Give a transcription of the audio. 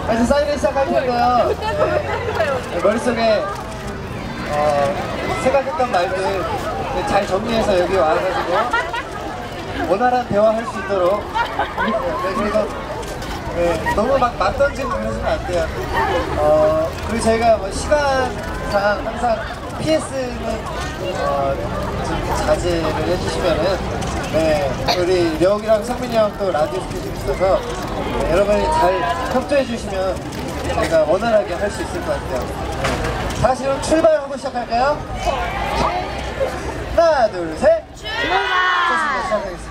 그래서 사인을 시작할 텐데요. 네, 머릿속에 생각했던 말들 잘 정리해서 여기 와가지고 원활한 대화할 수 있도록. 네, 그리고 너무 막 던지고 그러시면 안 돼요. 그리고 저희가 뭐 시간상 항상 PS는 좀 자제를 해주시면은, 네, 우리 려욱이랑 성민이 형 또 라디오 스케줄이 있어서 여러분이 잘 협조해 주시면 저희가 원활하게 할 수 있을 것 같아요. 네. 다시 그럼 출발하고 시작할까요? 하나, 둘, 셋! 출발! 좋습니다. 시작하겠습니다.